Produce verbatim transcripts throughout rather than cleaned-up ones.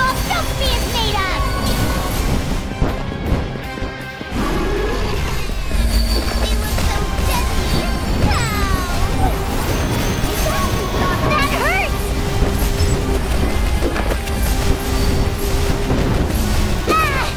small Togepi is made of! They look so deadly! Ow! That hurts! Ah!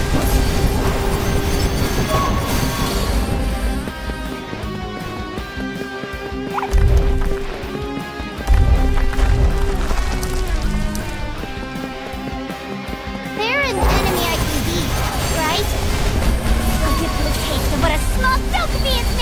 They're an enemy I can beat, right? I'll give them a taste of what a small Togepi is made of!